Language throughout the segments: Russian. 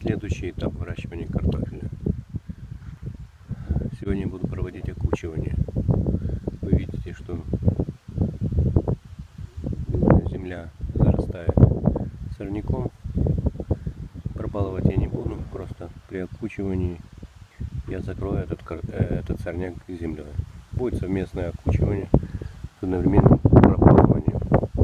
Следующий этап выращивания картофеля. Сегодня буду проводить окучивание. Вы видите, что земля зарастает сорняком. Пропалывать я не буду, просто при окучивании я закрою этот сорняк землей. Будет совместное окучивание с одновременным пропалыванием.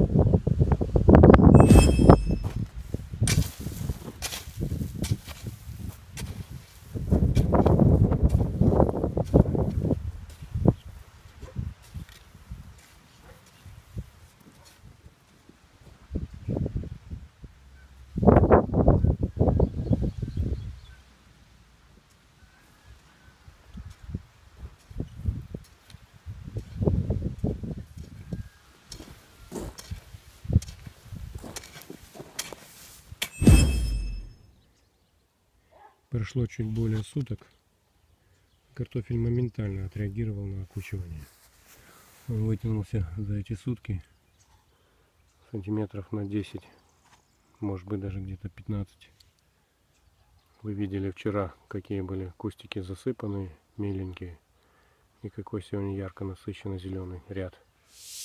Прошло чуть более суток. Картофель моментально отреагировал на окучивание. Он вытянулся за эти сутки сантиметров на 10, может быть даже где-то 15. Вы видели вчера, какие были кустики засыпанные, меленькие, и какой сегодня ярко насыщенно зеленый ряд.